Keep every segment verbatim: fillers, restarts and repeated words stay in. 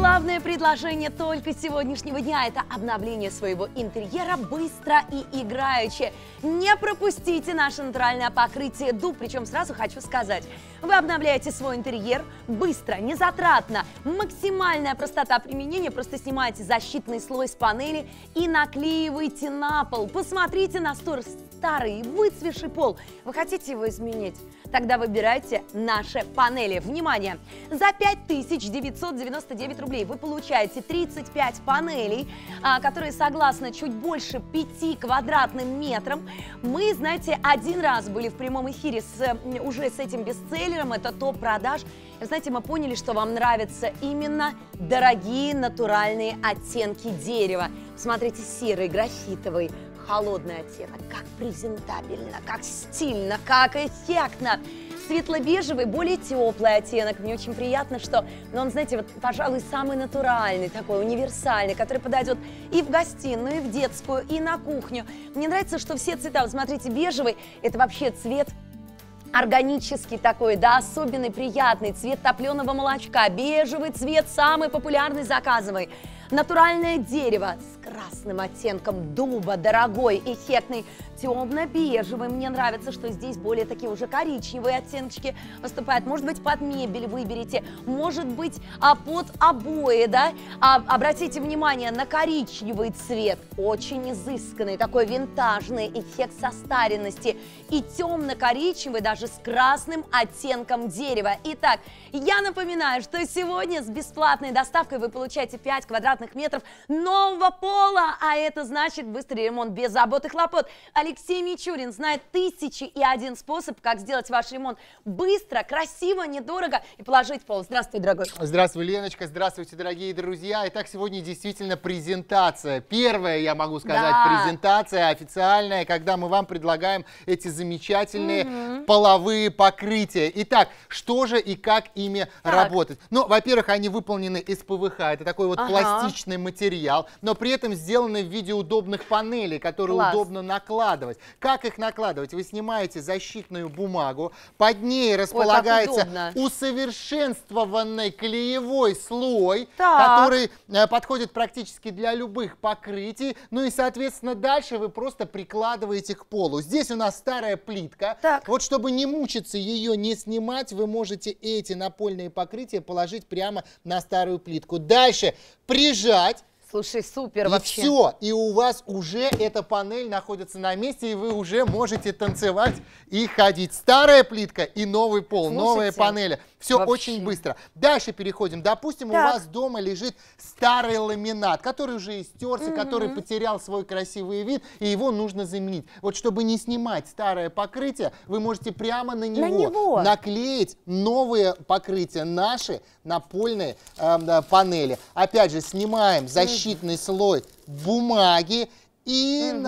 Главное предложение только сегодняшнего дня – это обновление своего интерьера быстро и играюще. Не пропустите наше натуральное покрытие дуб. Причем сразу хочу сказать, вы обновляете свой интерьер быстро, незатратно, максимальная простота применения. Просто снимаете защитный слой с панели и наклеиваете на пол. Посмотрите на старый выцветший пол. Вы хотите его изменить? Тогда выбирайте наши панели. Внимание! За пять тысяч девятьсот девяносто девять рублей вы получаете тридцать пять панелей, которые согласны чуть больше пяти квадратным метрам. Мы, знаете, один раз были в прямом эфире с, уже с этим бестселлером, это топ продаж. И, знаете, мы поняли, что вам нравятся именно дорогие натуральные оттенки дерева. Смотрите, серый, графитовый, холодный оттенок, как презентабельно, как стильно, как эффектно. Светло-бежевый, более теплый оттенок. Мне очень приятно, что ну, он, знаете, вот, пожалуй, самый натуральный, такой универсальный, который подойдет и в гостиную, и в детскую, и на кухню. Мне нравится, что все цвета, вот смотрите, бежевый, это вообще цвет органический такой, да, особенный, приятный, цвет топленого молочка. Бежевый цвет самый популярный, заказывай. Натуральное дерево с красным оттенком дуба, дорогой, эффектный, темно-бежевый. Мне нравится, что здесь более такие уже коричневые оттеночки выступают. Может быть, под мебель выберите, может быть, а под обои, да. А, обратите внимание на коричневый цвет, очень изысканный, такой винтажный, эффект состаренности. И темно-коричневый, даже с красным оттенком дерева. Итак, я напоминаю, что сегодня с бесплатной доставкой вы получаете пять квадратных метров нового пола, а это значит быстрый ремонт без забот и хлопот. Алексей Мичурин знает тысячи и один способ, как сделать ваш ремонт быстро, красиво, недорого и положить в пол. Здравствуй, дорогой. Здравствуй, Леночка, здравствуйте, дорогие друзья. Итак, сегодня действительно презентация. Первая, я могу сказать, да. презентация официальная, когда мы вам предлагаем эти замечательные mm-hmm. половые покрытия. Итак, что же и как ими так. работать? Ну, во-первых, они выполнены из пэ вэ ха, это такой вот ага. пластичный материал, но при этом сделаны в виде удобных панелей, которые Класс. удобно накладывать. Как их накладывать? Вы снимаете защитную бумагу, под ней располагается Ой, усовершенствованный клеевой слой, так. который э, подходит практически для любых покрытий. Ну и, соответственно, дальше вы просто прикладываете к полу. Здесь у нас старая плитка. Так. Вот чтобы не мучиться ее не снимать, вы можете эти напольные покрытия положить прямо на старую плитку. Дальше прижать. Слушай, супер и вообще. И все, и у вас уже эта панель находится на месте, и вы уже можете танцевать и ходить. Старая плитка и новый пол, Слушайте, новые панели. Все вообще. очень быстро. Дальше переходим. Допустим, так. у вас дома лежит старый ламинат, который уже истерся, mm-hmm. который потерял свой красивый вид, и его нужно заменить. Вот чтобы не снимать старое покрытие, вы можете прямо на него, на него. наклеить новые покрытия, наши напольные э, панели. Опять же, снимаем защиту. Защитный слой бумаги и угу.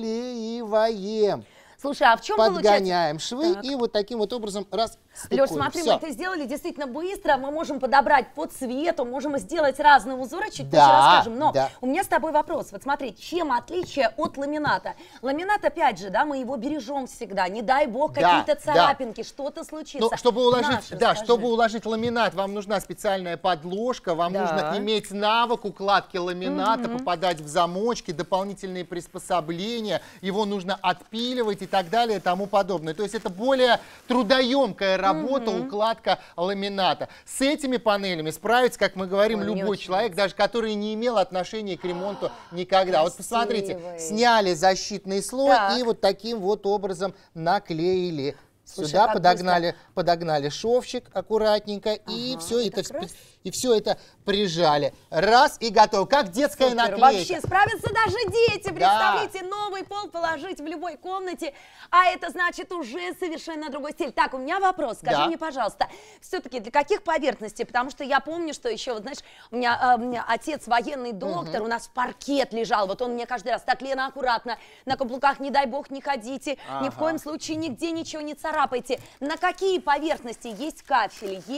наклеиваем. Слушай, а в чем Подгоняем получается? швы так. и вот таким вот образом раз. Леш, смотри, Все. мы это сделали действительно быстро, мы можем подобрать по цвету, можем сделать разные узоры, чуть да, позже расскажем. Но да. у меня с тобой вопрос. Вот смотри, чем отличие от ламината? Ламинат, опять же, да, мы его бережем всегда. Не дай бог, да, какие-то царапинки, да. что-то случится. Но чтобы уложить, Наши, да, скажи. чтобы уложить ламинат, вам нужна специальная подложка, вам да. нужно иметь навык укладки ламината, угу. попадать в замочки, дополнительные приспособления, его нужно отпиливать и так далее и тому подобное. То есть это более трудоемкая работа, угу. укладка ламината. С этими паneлями справится, как мы говорим, Ой, любой человек, даже который не имел отношения к ремонту никогда. Красивые. Вот посмотрите, сняли защитный слой так. и вот таким вот образом наклеили. Слушай, Сюда подогнали, подогнали шовчик аккуратненько, ага, и все это, это и все это прижали. Раз и готово. Как детская Супер. наклейка. Вообще справятся даже дети. Представляете, да. новый пол положить в любой комнате, а это значит уже совершенно другой стиль. Так, у меня вопрос. Скажи да. мне, пожалуйста, все-таки для каких поверхностей? Потому что я помню, что еще, вот, знаешь, у меня, э, у меня отец военный доктор, угу. у нас паркет лежал. Вот он мне каждый раз так, Лена, аккуратно, на каблуках, не дай бог, не ходите, ага. ни в коем случае нигде ничего не царапайте. На какие поверхности есть кафели, есть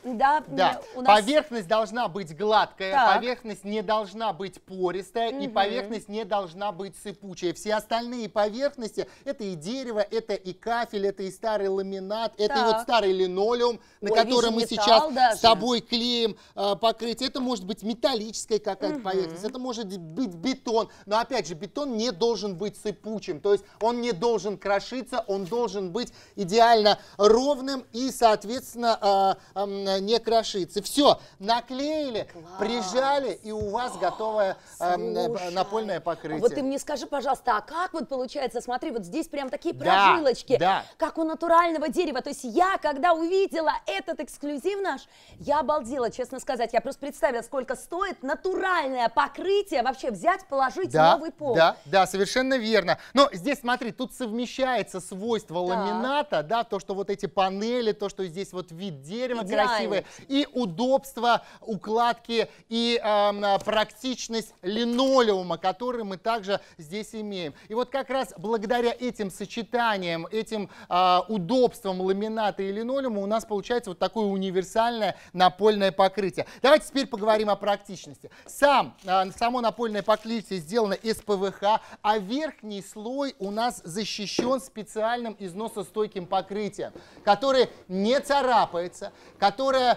да, да. у нас... Поверхность должна быть гладкая, так. поверхность не должна быть пористая, угу. и поверхность не должна быть сыпучая. Все остальные поверхности, это и дерево, это и кафель, это и старый ламинат, это так. и вот старый линолеум, на Ой, котором мы металл сейчас даже. с тобой клеим э, покрытие. Это может быть металлическая какая-то угу. поверхность, это может быть бетон. Но опять же, бетон не должен быть сыпучим, то есть он не должен крошиться, он должен быть идеально ровным и, соответственно, э, э, не крошиться. Все, наклеили, класс. Прижали, и у вас готовое э, напольное покрытие. Вот ты мне скажи, пожалуйста, а как вот получается, смотри, вот здесь прям такие прожилочки, да, да. как у натурального дерева. То есть я, когда увидела этот эксклюзив наш, я обалдела, честно сказать. Я просто представила, сколько стоит натуральное покрытие вообще взять, положить да, в новый пол. Да, да, совершенно верно. Но здесь, смотри, тут совмещается свойство да. ламината, да, то, что вот эти панели, то, что здесь вот вид дерева красивый, и удобство укладки, и э, практичность линолеума, который мы также здесь имеем. И вот как раз благодаря этим сочетаниям, этим э, удобствам ламината и линолеума у нас получается вот такое универсальное напольное покрытие. Давайте теперь поговорим о практичности. Сам, э, само напольное покрытие сделано из пэ вэ ха, а верхний слой у нас защищен специальным износостойким покрытием, которое не царапается, которое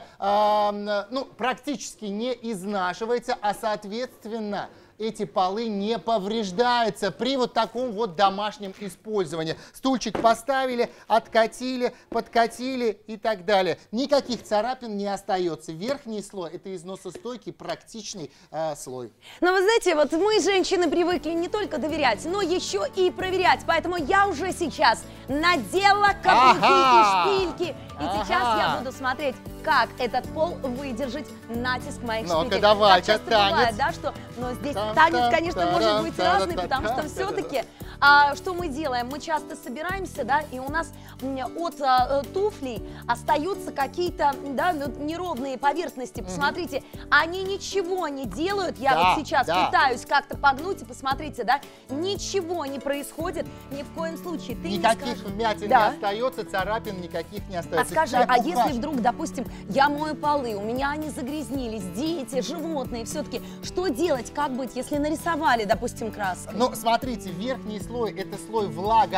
э, ну, практически не изнашивается, а соответственно эти полы не повреждаются при вот таком вот домашнем использовании. Стульчик поставили, откатили, подкатили и так далее. Никаких царапин не остается. Верхний слой — это износостойкий, практичный э, слой. Но вы знаете, вот мы, женщины, привыкли не только доверять, но еще и проверять. Поэтому я уже сейчас надела каблуки ага! и шпильки. И ага! сейчас я буду смотреть, как этот пол выдержит натиск моих Ну-ка, шпилек. давай, так часто танец. Бывает, да, что, но здесь танец, конечно, может быть разный, потому что все-таки, а, что мы делаем? Мы часто собираемся, да, и у нас от а, туфлей остаются какие-то, да, неровные поверхности. Посмотрите, mm-hmm. они ничего не делают. Я да, вот сейчас да. пытаюсь как-то погнуть, и посмотрите, да, ничего не происходит ни в коем случае. Ты никаких вмятин да. не остается, царапин никаких не остается. А скажи, а если вдруг, допустим, я мою полы, у меня они загрязнились, дети, животные, все-таки что делать, как быть, если нарисовали, допустим, краской? Ну, смотрите, верхний слой — это слой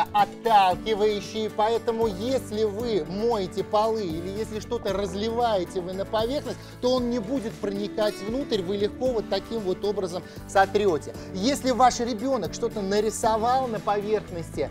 влагоотталкивающий, поэтому если вы моете полы или если что-то разливаете вы на поверхность, то он не будет проникать внутрь, вы легко вот таким вот образом сотрете. Если ваш ребенок что-то нарисовал на поверхности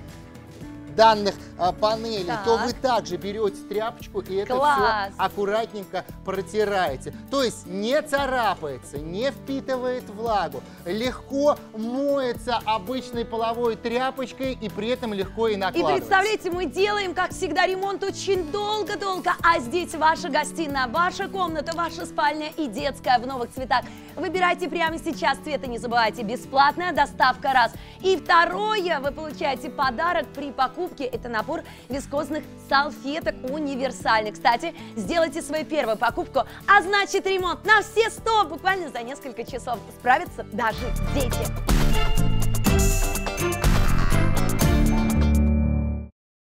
данных а, панелей, так. то вы также берете тряпочку и это Класс. все аккуратненько протираете. То есть не царапается, не впитывает влагу, легко моется обычной половой тряпочкой и при этом легко и накладывается. И представляете, мы делаем, как всегда, ремонт очень долго-долго, а здесь ваша гостиная, ваша комната, ваша спальня и детская в новых цветах. Выбирайте прямо сейчас цвета, не забывайте, бесплатная доставка раз. И второе, вы получаете подарок при покупке. Это набор вискозных салфеток универсальных. Кстати, сделайте свою первую покупку, а значит ремонт на все сто буквально за несколько часов. Справятся даже дети.